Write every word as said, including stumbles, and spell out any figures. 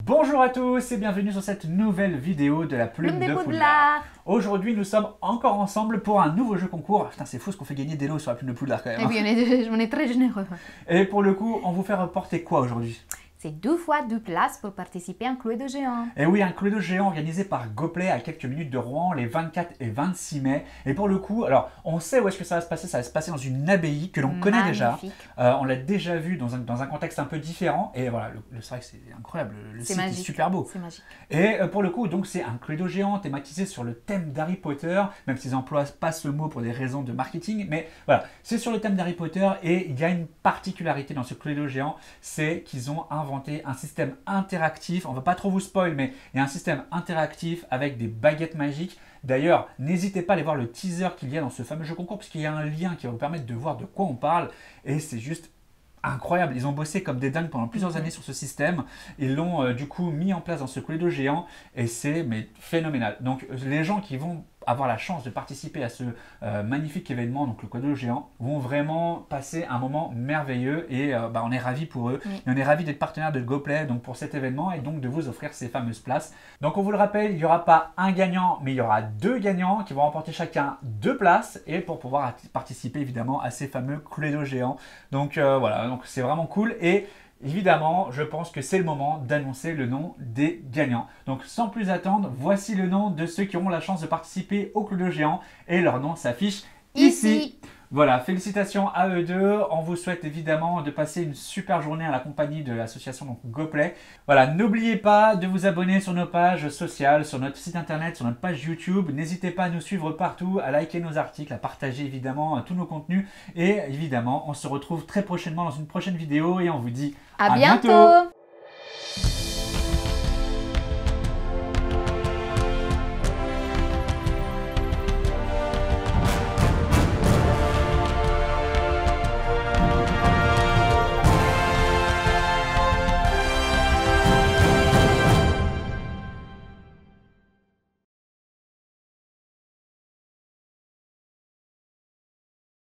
Bonjour à tous et bienvenue sur cette nouvelle vidéo de la Plume, Plume de de Poudlard. Aujourd'hui, nous sommes encore ensemble pour un nouveau jeu concours. Putain, c'est fou ce qu'on fait gagner des lots sur la Plume de Poudlard quand même. Eh oui, on est, on est très généreux. Et pour le coup, on vous fait reporter quoi aujourd'hui? C'est deux fois deux places pour participer à un Cluedo géant. Et oui, un Cluedo géant organisé par GoPlay à quelques minutes de Rouen les vingt-quatre et vingt-six mai. Et pour le coup, alors on sait où est-ce que ça va se passer. Ça va se passer dans une abbaye que l'on connaît déjà. Euh, on l'a déjà vu dans un, dans un contexte un peu différent. Et voilà, le, le, c'est vrai que c'est incroyable. Le site est super beau. C'est magique. Et euh, pour le coup, donc c'est un Cluedo géant thématisé sur le thème d'Harry Potter, même s'ils n'emploient pas ce mot pour des raisons de marketing. Mais voilà, c'est sur le thème d'Harry Potter et il y a une particularité dans ce Cluedo géant, c'est qu'ils ont inventé un système interactif, on va pas trop vous spoil, mais il y a un système interactif avec des baguettes magiques. D'ailleurs, n'hésitez pas à aller voir le teaser qu'il y a dans ce fameux jeu concours, parce qu'il y a un lien qui va vous permettre de voir de quoi on parle, et c'est juste incroyable. Ils ont bossé comme des dingues pendant plusieurs années sur ce système, ils l'ont euh, du coup mis en place dans ce Cluedo géant, et c'est mais phénoménal. Donc les gens qui vont avoir la chance de participer à ce euh, magnifique événement, donc le Cluedo géant, vont vraiment passer un moment merveilleux et euh, bah, on est ravis pour eux. Oui. Et on est ravis d'être partenaire de GoPlay donc pour cet événement et donc de vous offrir ces fameuses places. Donc on vous le rappelle, il n'y aura pas un gagnant, mais il y aura deux gagnants qui vont remporter chacun deux places et pour pouvoir participer évidemment à ces fameux Cluedo géants. Donc euh, voilà, donc c'est vraiment cool et évidemment, je pense que c'est le moment d'annoncer le nom des gagnants. Donc sans plus attendre, voici le nom de ceux qui auront la chance de participer au Cluedo géant et leur nom s'affiche ici. ici. Voilà, félicitations à eux deux. On vous souhaite évidemment de passer une super journée à la compagnie de l'association GoPlay. Voilà, n'oubliez pas de vous abonner sur nos pages sociales, sur notre site internet, sur notre page YouTube. N'hésitez pas à nous suivre partout, à liker nos articles, à partager évidemment tous nos contenus. Et évidemment, on se retrouve très prochainement dans une prochaine vidéo et on vous dit à, à bientôt, bientôt.